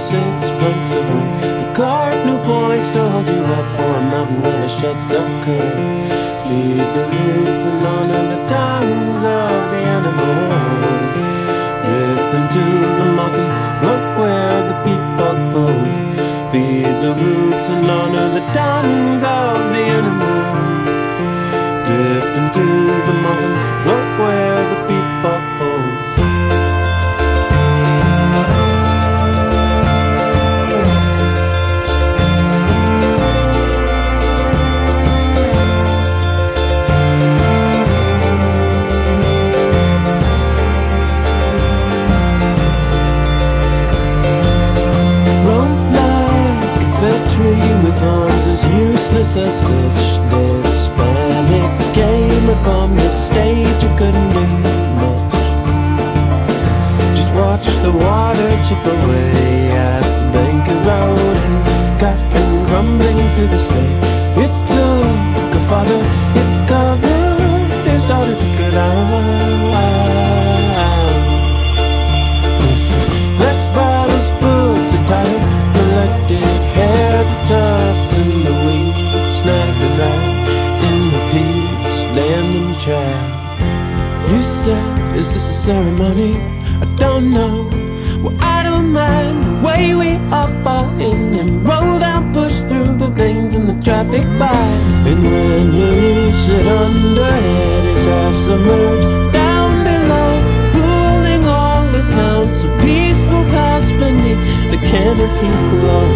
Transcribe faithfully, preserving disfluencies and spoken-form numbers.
six planks of wood, the cardinal points to hold you up, or a mountain where the sheds of curd. Feed the roots and honor the tongues of the animals. Drift into the moss and blow where the peacock pose. Feed the roots and honor the tongues of the animals. Drift into the moss and blow where the peacock pose. With arms as useless as such dead span, it came upon the stage, you couldn't do much. Just watch the water chip away at the bank of road, and cotton rumbling through the space. It took a father, it covered his daughter, took it out. Let's bottles, books, a tired, collected hair, the tufts and the weeds, snapping right in the peats, standing trap. You said, is this a ceremony? I don't know. Well, I don't mind the way we hop all in and roll down, push through the veins and the traffic buys. And when you sit underhead, it's half submerged down below, pulling all accounts of peaceful past beneath the canopy glow.